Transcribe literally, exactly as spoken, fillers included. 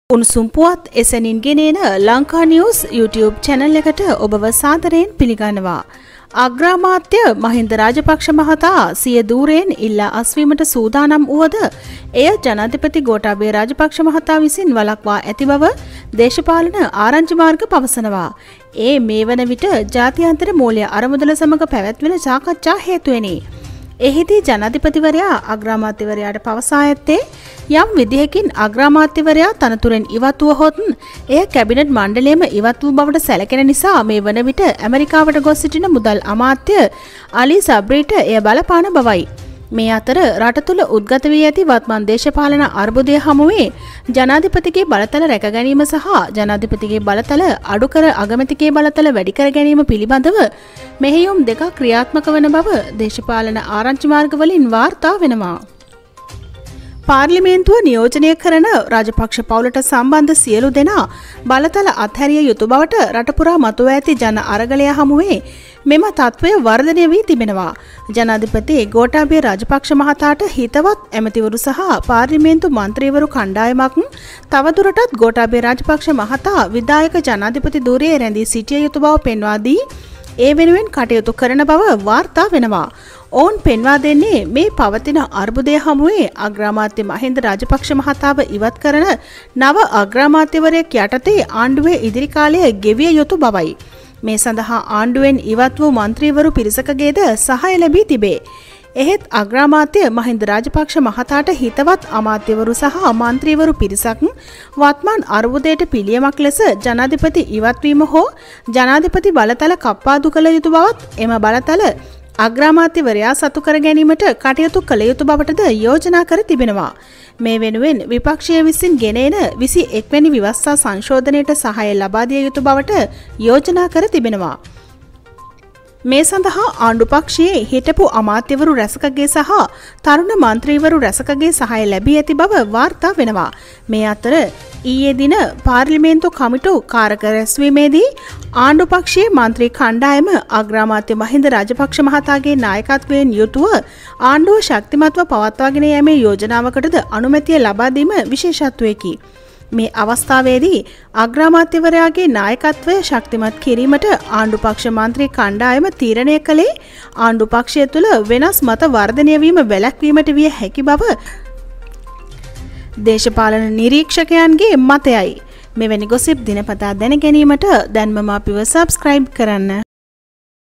උණුසුම් පුවත් එසැනින් ගෙනෙන ලංකා නිවුස් YouTube channel එකට ඔබව සාදරයෙන් පිළිගන්නවා. අග්‍රාමාත්‍ය මහින්ද රාජපක්ෂ මහතා සිය ධූරයෙන් ඉල්ලා අස්වීමට සූදානම් වුවද එය ජනාධිපති ගෝඨාභය රාජපක්ෂ මහතා විසින් වළක්වා ඇති බව දේශපාලන ආරංචි මාර්ග පවසනවා. ඒ මේ වන විට ජාත්‍යන්තර මූල්‍ය අරමුදල සමග පැවැත්වෙන සාකච්ඡා හේතුවෙනි. එහිදී ජනාධිපතිවරයා අග්‍රාමාත්‍යවරයාට පවසා ඇත්තේ යම් විදිහකින් අග්‍රාමාත්‍යවරයා තනතුරෙන් ඉවත් වුවහොත් එය කැබිනට් මණ්ඩලයේම ඉවත් වූ බවට සැලකෙන නිසා මේ වන විට ඇමරිකාවට ගොස් සිටින මුදල් අමාත්‍ය අලි සබ්රීට එය බලපාන බවයි. මේ අතර රට තුළ උද්ගත වී ඇති වත්මන් දේශපාලන අර්බුදය හමුවේ ජනාධිපතිගේ බලතල රැක ගැනීම සහ ජනාධිපතිගේ බලතල අඩු කර අගමැතිගේ බලතල වැඩි කර ගැනීම පිළිබඳව මෙහෙයුම් දෙකක් ක්‍රියාත්මක වන බව දේශපාලන ආරංචි මාර්ගවලින් වාර්තා වෙනවා. පාර්ලිමේන්තුව නියෝජනය කරන රාජපක්ෂ පවුලට සම්බන්ධ සියලු දෙනා බලතල අත්හැරිය යුතු බවට රටපුරා මතුව ඇති ජන අරගලය හමුවේ මෙම තත්ත්වය වර්ධනය වී තිබෙනවා. ජනාධිපති ගෝඨාභය රාජපක්ෂ මහතාට හිතවත් ඇමතිවරු සහ පාර්ලිමේන්තු මන්ත්‍රීවරු කණ්ඩායමක් තවදුරටත් ගෝඨාභය රාජපක්ෂ මහතා විධායක ජනාධිපති ධූරයේ රැඳී සිටිය යුතු බව පෙන්වා දී ඒ වෙනුවෙන් කටයුතු කරන බව වාර්තා වෙනවා. ඔවුන් පෙන්වා දෙන්නේ මේ පවතින අර්බුදය හමුවේ අග්‍රාමාත්‍ය මහින්ද රාජපක්ෂ මහතාව ඉවත් කරන නව අග්‍රාමාත්‍යවරයෙක් යටතේ ආණ්ඩුවේ ඉදිරි කාලය ගෙවිය යුතු බවයි. මේ සඳහා ආණ්ඩුවෙන් ඉවත් වූ මන්ත්‍රීවරු පිරිසකගේද සහාය ලැබී තිබේ. එහෙත් අග්‍රාමාත්‍ය මහින්ද රාජපක්ෂ මහතාට හිතවත් අමාත්‍යවරු සහ මන්ත්‍රීවරු පිරිසක් වත්මන් අර්බුදයට පිළියමක් ලෙස ජනාධිපති ඉවත්වීම හෝ ජනාධිපති බලතල කප්පාදු කළ යුතු බවත් එම බලතල අග්‍රාමාත්‍යවරයා සතු කර ගැනීමට කටයුතු කළ යුතු බවටද යෝජනා කර තිබෙනවා. මේ වෙනුවෙන් විපක්ෂය විසින් ගෙනෙන විසි එක් වැනි ව්‍යවස්ථා සංශෝධනයට සහාය ලබා දිය යුතු බවට යෝජනා කර තිබෙනවා. මේ සඳහා ආණ්ඩු පක්ෂයේ හිටපු අමාත්‍යවරු රැසකගේ සහ තරුණ මන්ත්‍රීවරු රැසකගේ සහාය ලැබී ඇති බව වාර්තා වෙනවා. මේ අතර ඊයේ දින පාර්ලිමේන්තු කමිටු කාරක රැස්වීමේදී ආණ්ඩු පක්ෂයේ මන්ත්‍රී කණ්ඩායම අග්‍රාමාත්‍ය මහින්ද රාජපක්ෂ මහතාගේ නායකත්වයෙන් යුතුව ආණ්ඩුව ශක්තිමත්ව පවත්වාගෙන යෑමේ යෝජනාවකටද අනුමැතිය ලබා දීම විශේෂත්වයකි. මේ අවස්ථාවේදී අග්‍රාමාත්‍යවරයාගේ නායකත්වය ශක්තිමත් කිරීමට ආණ්ඩු පක්ෂ මන්ත්‍රී කණ්ඩායම තීරණය කළේ ආණ්ඩු පක්ෂය තුළ වෙනස් මත වර්ධනය වීම වැළැක්වීමට විය හැකි බව දේශපාලන නිරීක්ෂකයන්ගේ මතයයි. මෙවැනි ගොසිප් දිනපතා දැන ගැනීමට දැන්මම අපිව සබ්ස්ක්‍රයිබ් කරන්න.